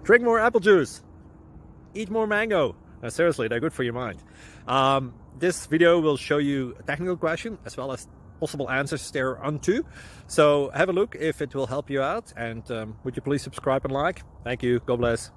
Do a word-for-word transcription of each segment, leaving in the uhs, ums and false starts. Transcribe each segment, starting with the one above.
Drink more apple juice. Eat more mango. Uh, seriously, they're good for your mind. Um, this video will show you a technical question as well as possible answers thereunto. So have a look if it will help you out, and um, would you please subscribe and like? Thank you. God bless.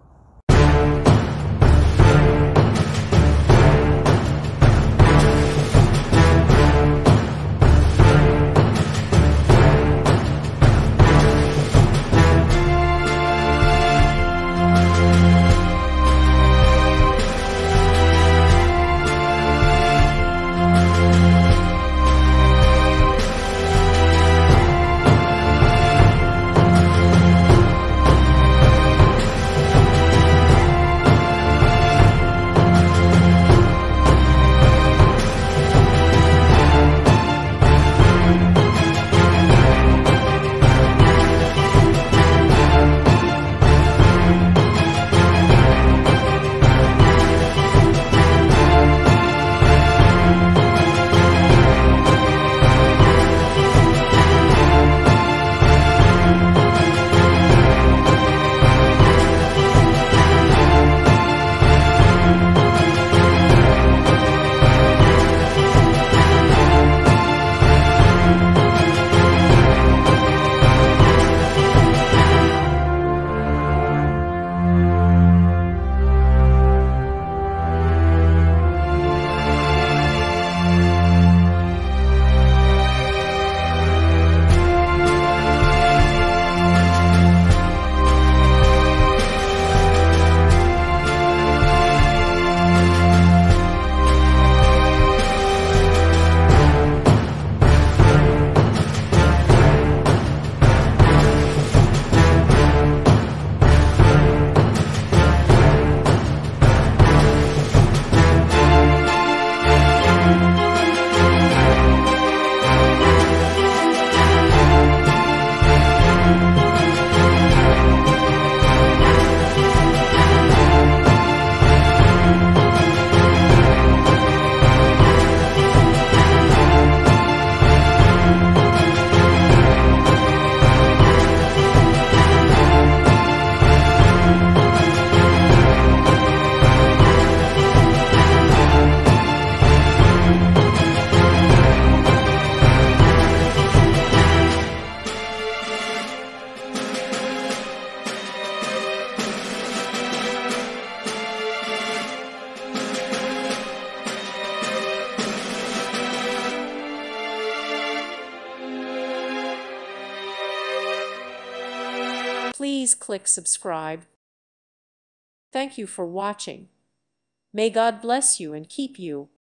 Please click subscribe. Thank you for watching. May God bless you and keep you.